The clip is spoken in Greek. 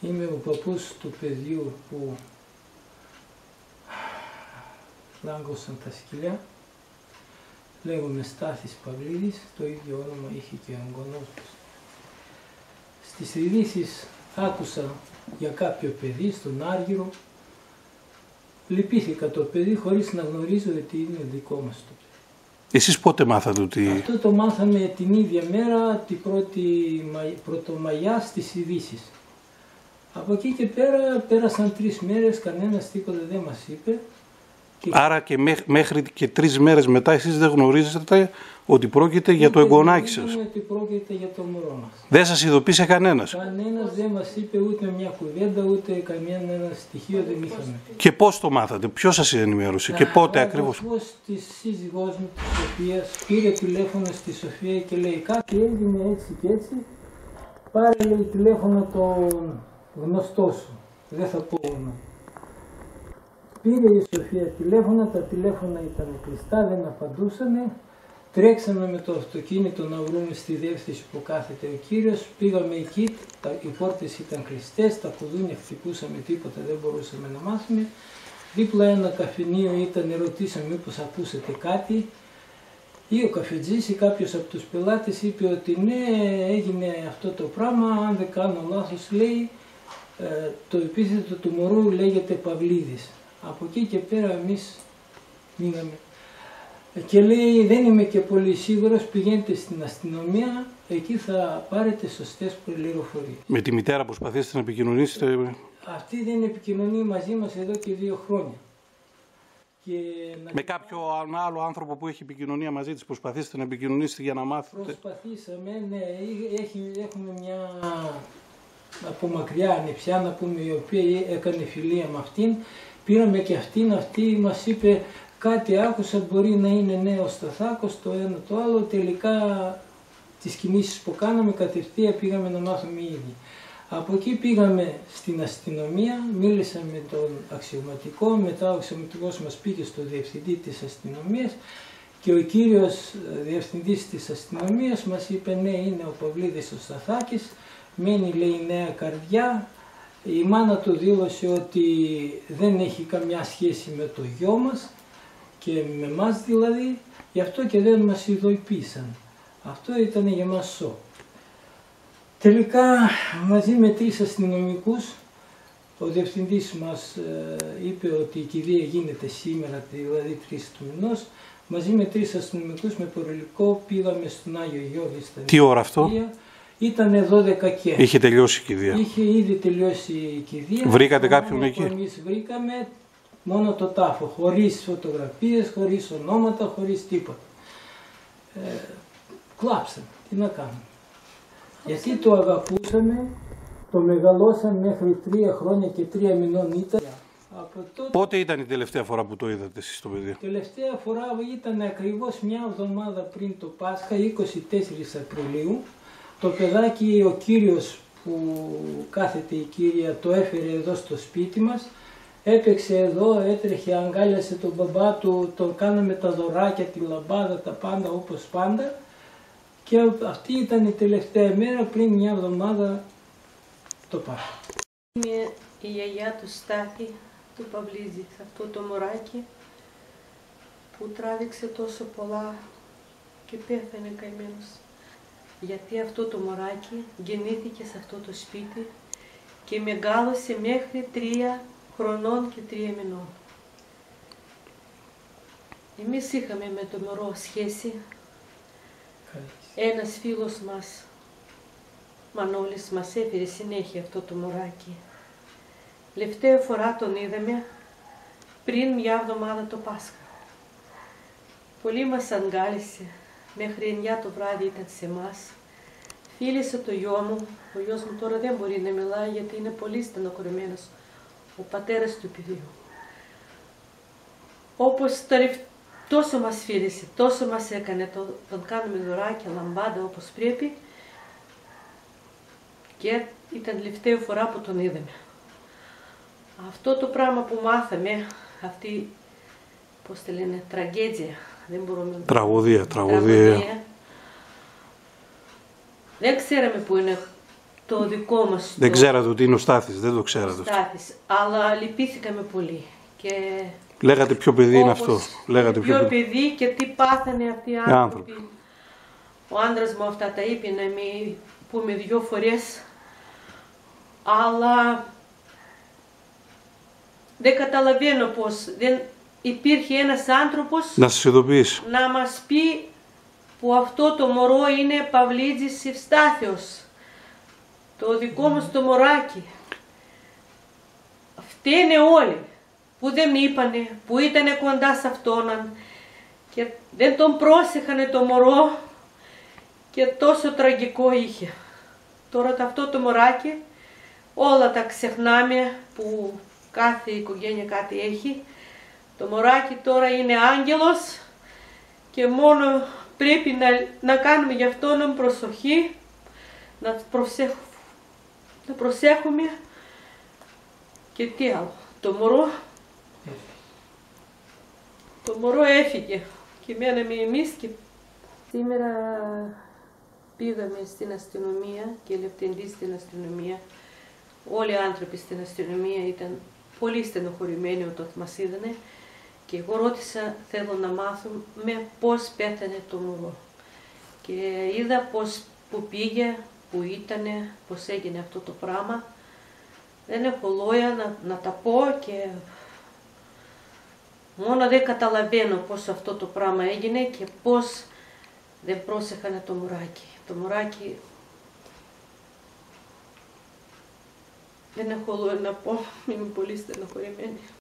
Είμαι ο παππούς του παιδιού που λάγκωσαν τα σκυλιά. Λέγομαι Στάθης Παυλίδης, το ίδιο όνομα είχε και ο εγγονός του. Στις ειδήσεις άκουσα για κάποιο παιδί στον Άργυρο. Λυπήθηκα το παιδί χωρίς να γνωρίζω ότι είναι δικό μας το παιδί. Εσείς πότε μάθατε ότι... Αυτό το μάθαμε την ίδια μέρα, την Πρωτομαγιά στις ειδήσεις. Από εκεί και πέρα πέρασαν 3 μέρες, κανένας τίποτα δεν μας είπε. Άρα και μέχρι και 3 μέρες μετά εσείς δεν γνωρίζετε ότι πρόκειται για το εγγονάκι σας. Δεν ότι πρόκειται για το μωρό μας. Δεν σας ειδοποίησε κανένας. Κανένας δεν μας είπε ούτε μια κουβέντα, ούτε ένα στοιχείο δεν είχαμε. Και πώς το μάθατε, ποιος σας ενημέρωσε και πότε ακριβώς? Ο αδερφός της σύζυγός μου, της Σοφίας, πήρε τηλέφωνο στη Σοφία και λέει κάτι έγινε έτσι και έτσι. Πάρε λέει τηλέφωνο τον γνωστό σου, δεν θα πω όνομα. Πήρε η Σοφία τηλέφωνα, τα τηλέφωνα ήταν κλειστά, δεν απαντούσανε. Τρέξαμε με το αυτοκίνητο να βρούμε στη διεύθυνση που κάθεται ο κύριος. Πήγαμε εκεί, οι πόρτες ήταν κλειστές, τα κουδούνια χτυπούσαμε, τίποτα δεν μπορούσαμε να μάθουμε. Δίπλα ένα καφενείο ήταν, ρωτήσαμε μήπως ακούσετε κάτι. Ή ο καφετζής ή κάποιος από τους πελάτες είπε ότι ναι, έγινε αυτό το πράγμα, αν δεν κάνω λάθος λέει, το επίθετο του μωρού λέγεται Παυλίδης. Από εκεί και πέρα εμείς μείναμε. Και λέει δεν είμαι και πολύ σίγουρος, πηγαίνετε στην αστυνομία, εκεί θα πάρετε σωστές πληροφορίες. Με τη μητέρα προσπαθήσετε να επικοινωνήσετε? Αυτή δεν επικοινωνεί μαζί μας εδώ και 2 χρόνια. Και με κάποιο άλλο άνθρωπο που έχει επικοινωνία μαζί της προσπαθήσετε να επικοινωνήσετε για να μάθετε? Προσπαθήσαμε, ναι, έχουμε μια από μακριά ανεψιά να πούμε η οποία έκανε φιλία με αυτήν. Πήραμε και αυτή μας είπε κάτι άκουσα, μπορεί να είναι νέος Σταθάκος, το ένα το άλλο. Τελικά τις κινήσεις που κάναμε κατευθείαν πήγαμε να μάθουμε ήδη. Από εκεί πήγαμε στην αστυνομία, μίλησα με τον αξιωματικό, μετά ο αξιωματικός μας πήγε στο διευθυντή της αστυνομίας και ο κύριος διευθυντής της αστυνομίας μας είπε ναι είναι ο Παυλίδης ο Σταθάκης, μένει λέει Νέα Καρδιά. Η μάνα του δήλωσε ότι δεν έχει καμιά σχέση με το γιο μας και με εμάς δηλαδή, γι' αυτό και δεν μας ειδοποίησαν. Αυτό ήταν για μας σοκ. Τελικά μαζί με 3 αστυνομικούς, ο διευθυντής μας είπε ότι η κηδεία γίνεται σήμερα, δηλαδή 3 του μηνός. Μαζί με 3 αστυνομικούς με προληπτικό πήγαμε στον Άγιο Γιώργη. Τι ώρα αυτό? Ήταν 12 και. Είχε τελειώσει η κηδεία? Είχε ήδη τελειώσει η κηδεία. Βρήκατε κάποιον εκεί? Εμείς βρήκαμε μόνο το τάφο, χωρίς φωτογραφίες, χωρίς ονόματα, χωρίς τίποτα. Κλάψαμε, τι να κάνουμε. Γιατί το αγαπούσαμε, το μεγαλώσαμε μέχρι 3 χρόνια και 3 μηνών ήταν. Πότε ήταν η τελευταία φορά που το είδατε εσείς το παιδί? Τελευταία φορά ήταν ακριβώς μια εβδομάδα πριν το Πάσχα, 24 Απριλίου. Το παιδάκι, ο κύριος που κάθεται η κύρια, το έφερε εδώ στο σπίτι μας. Έπαιξε εδώ, έτρεχε, αγκάλιασε τον μπαμπά του, τον κάναμε τα δωράκια, τη λαμπάδα, τα πάντα όπως πάντα. Και αυτή ήταν η τελευταία μέρα πριν μια εβδομάδα το Πάσχα. Είμαι η γιαγιά του Στάθη, του Παυλίδη, αυτό το μωράκι που τράβηξε τόσο πολλά και πέθανε καημένος. Γιατί αυτό το μωράκι γεννήθηκε σε αυτό το σπίτι και μεγάλωσε μέχρι 3 χρονών και 3 μηνών. Εμείς είχαμε με το μωρό σχέση. Ένας φίλος μας, Μανώλης, μας έφερε συνέχεια αυτό το μωράκι. Τελευταία φορά τον είδαμε πριν μια εβδομάδα το Πάσχα. Πολύ μας αγκάλισε, μέχρι 9 το βράδυ ήταν σε εμάς. Φίλησε το γιο μου, ο γιος μου τώρα δεν μπορεί να μιλάει γιατί είναι πολύ στενοχωρημένος, ο πατέρας του παιδιού. Όπως τόσο μας φίλησε, τόσο μας έκανε, τον κάνουμε δωράκια, λαμπάδα όπως πρέπει και ήταν τελευταία φορά που τον είδαμε. Αυτό το πράγμα που μάθαμε, αυτή, πώς τη λένε, τραγέδια, δεν μπορούμε να... Τραγωδία. Δεν ξέραμε που είναι το δικό μας. Δεν ξέρατε ότι είναι ο Στάθης, δεν το ξέρατε. Στάθης, αλλά λυπήθηκαμε πολύ. Και Λέγατε ποιο παιδί είναι αυτό. Λέγατε ποιο παιδί και τι πάθανε αυτοί οι άνθρωποι. Ο άντρας μου αυτά τα είπε να μην πούμε 2 φορές, αλλά δεν καταλαβαίνω πως δεν υπήρχε ένας άνθρωπος να σας ειδοποιήσει, να μας πει που αυτό το μωρό είναι Παυλίτζης Ευστάθιος, το δικό μας το μωράκι. Φταίνε όλοι που δεν είπανε, που ήτανε κοντά σε αυτόν και δεν τον πρόσεχανε το μωρό και τόσο τραγικό είχε. Τώρα αυτό το μωράκι όλα τα ξεχνάμε που κάθε οικογένεια κάτι έχει. Το μωράκι τώρα είναι άγγελος και μόνο πρέπει να κάνουμε γι' αυτόν προσοχή, να προσέχουμε και τι άλλο. Το μωρό έφυγε και μέναμε εμείς και σήμερα πήγαμε στην αστυνομία και λεπτεντή στην αστυνομία. Όλοι οι άνθρωποι στην αστυνομία ήταν πολύ στενοχωρημένοι όταν μας είδανε και εγώ ρώτησα, θέλω να μάθουμε πώς πέθανε το μωρό. Και είδα που πήγε, που ήτανε, πώς έγινε αυτό το πράγμα. Δεν έχω λόγια να τα πω και μόνο δεν καταλαβαίνω πώς αυτό το πράγμα έγινε και πώς δεν πρόσεχανε το μωράκι. Το μωράκι δεν έχω λόγια να πω, είμαι πολύ στενοχωρημένη.